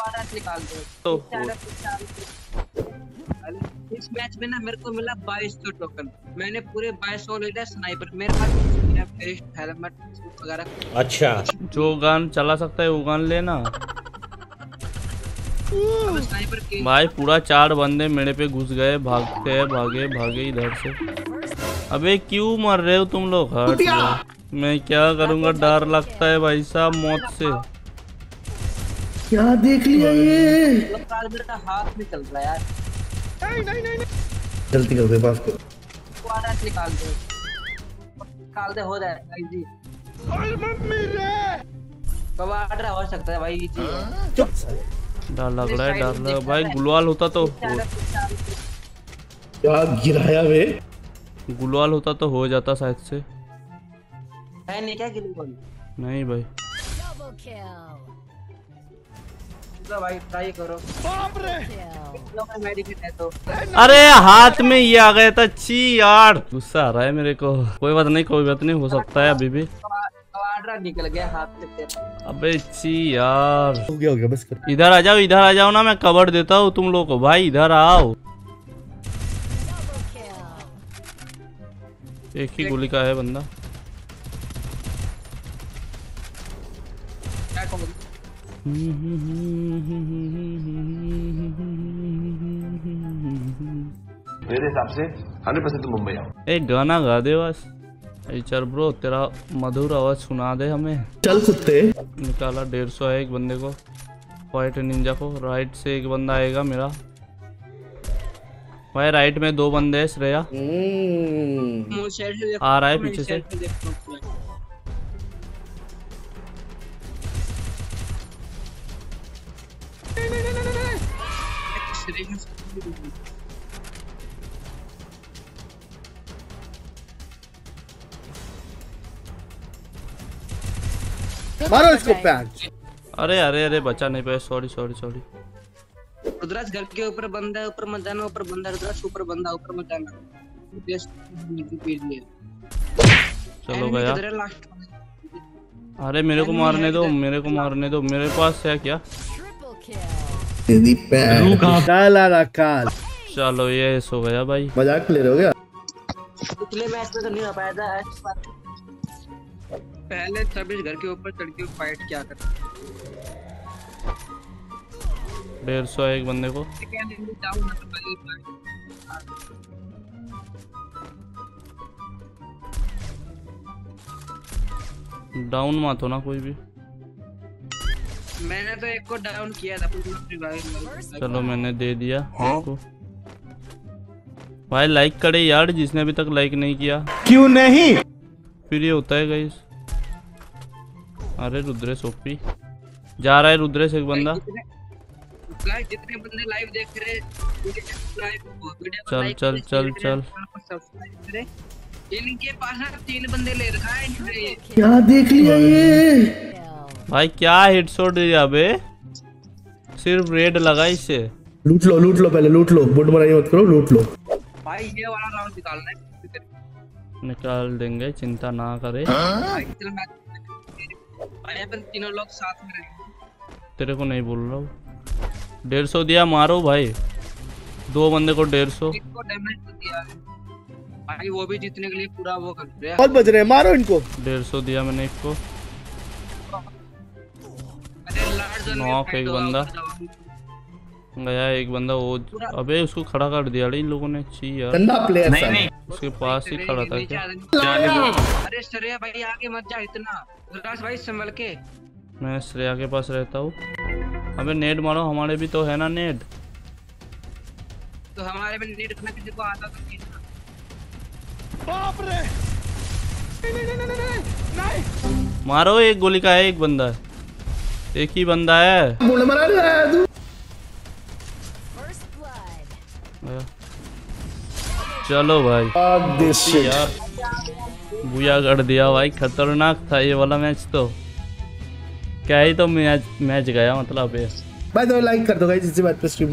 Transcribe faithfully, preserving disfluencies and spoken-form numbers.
निकाल दो तो इस मैच में ना मेरे को मिला बाईस सौ टोकन। मैंने पूरे बाईस सौ ले लिया स्नाइपर। मेरे पास हेलमेट वगैरह। अच्छा, जो गन चला सकता है वो गन लेना भाई। पूरा चार बंदे मेरे पे घुस गए, भागते हैं, भागे भागे इधर से। अबे क्यों मर रहे हो तुम लोग? हट, मैं क्या करूंगा, डर लगता है भाई साहब मौत से। क्या देख लिया ये? मेरा हाथ निकल रहा है यार। नहीं नहीं नहीं गलती कर दे पास को निकाल दो निकाल दे हो जाएगा इजी। कवाड्रा हो सकता है भाई इजी। डर लग रहा है, डर लग भाई। गुलवाल होता तो क्या गिराया वे? गुलवाल होता तो हो जाता शायद से। है नहीं क्या गुलवाल? नहीं भाई। तो भाई ट्राई करो। बाप रे मेडिकेट है तो। अरे हाथ में ये आ गया था। छी यार, गुस्सा आ रहा है मेरे को। कोई बात नहीं, कोई बात नहीं, हो सकता है अभी भी। कवाड्रा निकल गया हाथ से। अबे छी यार, हो गया हो गया बस कर। इधर आ जाओ, इधर आ जाओ ना, मैं कवर देता हूँ तुम लोग को। भाई इधर आओ। एक ही गोली का है बंदा। मेरे हिसाब से हंड्रेड परसेंट तुम मुंबई आओ। एक गाना गा दे बस। चल ब्रो, तेरा मधुर आवाज सुना दे हमें। चल कुत्ते। निकाला डेढ़ सौ है एक बंदे को। व्हाइट निंजा को। राइट से एक बंदा आएगा मेरा भाई। राइट में दो बंदे हैं। श्रेया आ रहा है पीछे से। मारो इसको पैंच। अरे अरे अरे बचा नहीं पाया। Sorry sorry sorry. रुद्राज घर के ऊपर बंदा है, ऊपर मत जाना। ऊपर बंदा है रुद्राज, ऊपर बंदा, ऊपर मत जाना। चलो गया। अरे मेरे को मारने दो, मेरे को मारने दो। मेरे पास है क्या? काला काल। चलो ये सो गया भाई। मजाक ले रहे हो क्या? पिछले मैच में तो नहीं हो पाया था। पहले सभी घर के ऊपर चढ़ के फाइट क्या कर। डेढ़ सौ एक बंदे को। डाउन मत हो ना कोई भी। मैंने तो एक को डाउन किया था। चलो मैंने दे दिया आपको। भाई लाइक करे यार, जिसने अभी तक लाइक नहीं किया। क्यों नहीं? फिर ये होता है गाइस। अरे रुद्रेश ओपी जा रहा है। रुद्रेश एक बंदा। जितने बंदे लाइव देख रहे चल चल चल चल। इनके पास तीन बंदे ले रखा है। क्या देख लिया ये? भाई क्या हेडशॉट दिया बे। सिर्फ रेड लगा इसे। लूट लो लूट लो, पहले लूट लो। बुड मराई मत करो, लूट लो। भाई ये वाला राउंड निकालना है। निकाल देंगे, चिंता ना करे। भाई अपन तीनों लोग साथ में रहेंगे। तेरे को नहीं बोल रहा हूँ। डेढ़ सौ दिया, मारो भाई। दो बंदे को डेढ़ सौ। इनको डैमेज तो दिया है भाई। वो भी जीतने के लिए पूरा वो कर रहे हैं। बहुत बज रहे हैं, मारो इनको। डेढ़ सौ दिया मैंने एक को। नॉक एक बंदा गया। एक बंदा वो। अबे उसको खड़ा कर दिया इन लोगों ने। छी यार, गंदा प्लेयर। नहीं नहीं उसके पास ही खड़ा था क्या? अरे श्रेया भाई आगे मत जा इतना। रुद्राज भाई संभल के। मैं श्रेया के पास रहता हूँ। अबे नेट मारो, हमारे भी तो है ना नेट। तो हमारे में नेट रखना किसी को आता तो नहीं। बाप रे। नहीं नहीं नहीं नहीं। मारो, एक गोली का है एक बंदा है। एक ही बंदा है। मुझे मरा रहा है तू। चलो भाई यार, बुया कर दिया भाई। खतरनाक था ये वाला मैच तो। क्या ही तो मैच मैच गया मतलब। भाई तो लाइक कर दो गाइस इसी बात पे स्ट्रीम